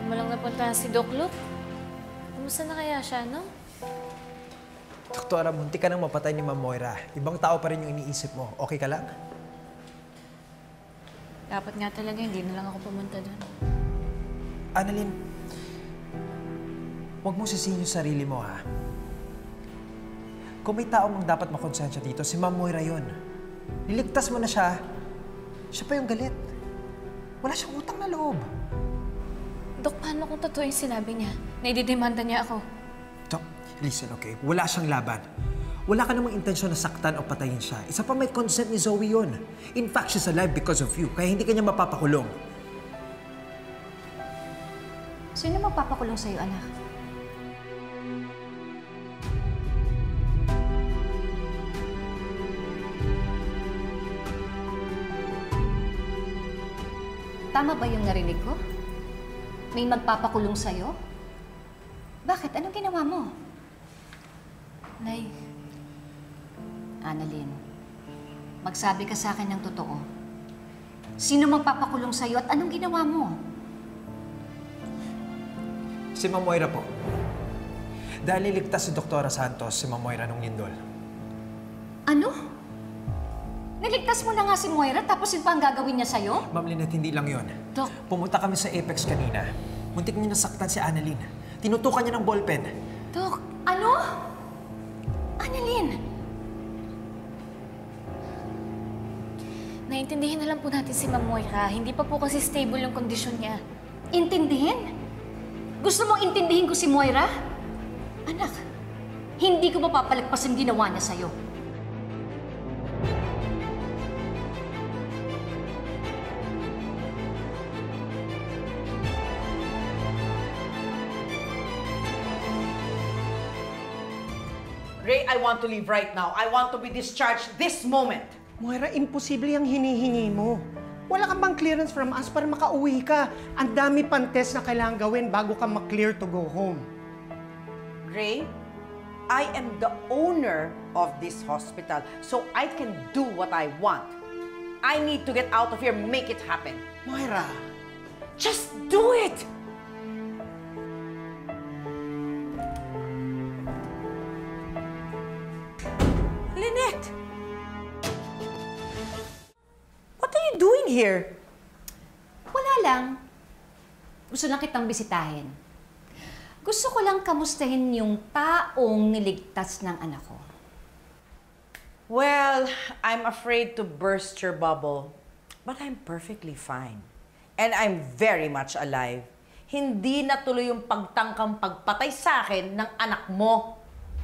Kung mo lang napuntahan si Doc Luke, kumusta na kaya siya, no? Doktora, munti ka nang mapatay ni Ma'am Moira. Ibang tao pa rin yung iniisip mo. Okay ka lang? Dapat nga talaga, hindi na lang ako pumunta doon. Annalyn, huwag mo sisihin yung sarili mo, ha? Kung may tao mang dapat makonsensya dito, si Ma'am Moira yun. Niligtas mo na siya. Siya pa yung galit. Wala siyang utang na loob. Dok, paano kung totoo yung sinabi niya? Naididemanda niya ako. Dok, listen, okay? Wala siyang laban. Wala ka namang intensyon na saktan o patayin siya. Isa pa may consent ni Zoe yun. In fact, she's alive because of you. Kaya hindi ka niya mapapakulong. Sino magpapakulong sa'yo, anak? Tama ba yung narinig ko? May magpapakulong sa'yo? Bakit? Anong ginawa mo? Nay, Annalyn, magsabi ka sa akin ng totoo. Sino magpapakulong sa'yo at anong ginawa mo? Si Ma'am Moira po. Dahil niligtas si Doktora Santos, si Ma'am Moira nung lindol. Ano? Niligtas mo na nga si Moira tapos yun pa ang gagawin niya sa'yo? Ma'am Lynette, hindi lang yun. Dok. Pumunta kami sa Apex kanina. Muntik niya nasaktan si Annalyn. Tinutukan niya ng ballpen. Dok! Ano? Annalyn! Naintindihin na lang po natin si Ma'am Moira. Hindi pa po kasi stable yung kondisyon niya. Intindihin? Gusto mong intindihin ko si Moira? Anak, hindi ko mapapalagpas ang ginawa niya sa'yo. Ray, I want to leave right now. I want to be discharged this moment. Moira, imposible yung hinihingi mo. Wala kang bang clearance from us para makauwi ka? Ang dami pang test na kailangan gawin bago ka ma-clear to go home. Ray, I am the owner of this hospital, so I can do what I want. I need to get out of here, make it happen. Moira! Just do it! Lynette! What are you doing here? Wala lang. Gusto lang kitang bisitahin. Gusto ko lang kamustahin yung taong niligtas ng anak ko. Well, I'm afraid to burst your bubble, but I'm perfectly fine. And I'm very much alive. Hindi natuloy yung pagtangkang pagpatay sa akin ng anak mo.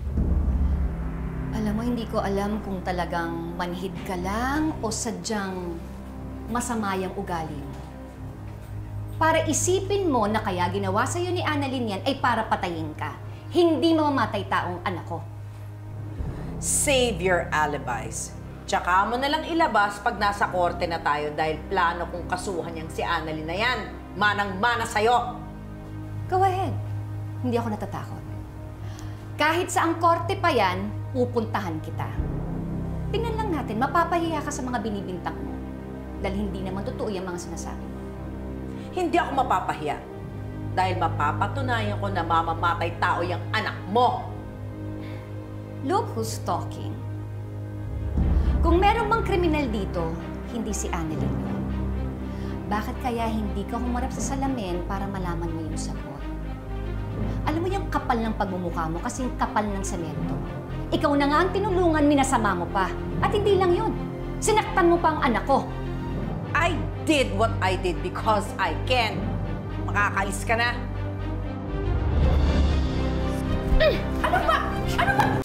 Alam mo, hindi ko alam kung talagang manhid ka lang o sadyang masama yung ugali mo. Para isipin mo na kaya ginawa sa'yo ni Annalyn yan ay para patayin ka. Hindi mamamatay taong anak ko. Save your alibis. Tsaka mo na lang ilabas pag nasa korte na tayo dahil plano kong kasuhan niyang si Annalyn na yan. Manang-mana sa'yo. Go ahead. Hindi ako natatakot. Kahit sa ang korte pa yan, pupuntahan kita. Tingnan lang natin, mapapahiya ka sa mga binibintang mo. Dahil hindi naman totoo yung mga sinasabi mo. Hindi ako mapapahiya. Dahil mapapatunayan ko na mamamatay tao yung anak mo. Look who's talking. Kung meron mang kriminal dito, hindi si Annalyn yun. Bakit kaya hindi ka humarap sa salamin para malaman mo yung sagot? Alam mo yung kapal ng pagmumukha mo kasing kapal ng semento. Ikaw na nga ang tinulungan, minasama mo pa. At hindi lang yun. Sinaktan mo pa ang anak ko. I did what I did because I can. Makakaalis ka na. Ano ba? Ano ba?